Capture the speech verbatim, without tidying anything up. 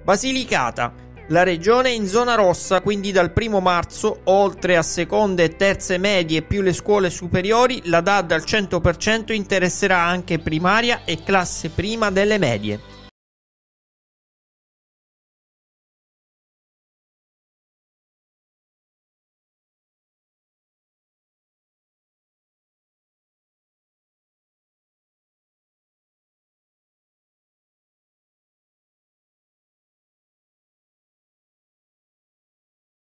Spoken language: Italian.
Basilicata. La regione è in zona rossa, quindi dal primo marzo, oltre a seconde e terze medie più le scuole superiori, la D A D al cento per cento interesserà anche primaria e classe prima delle medie.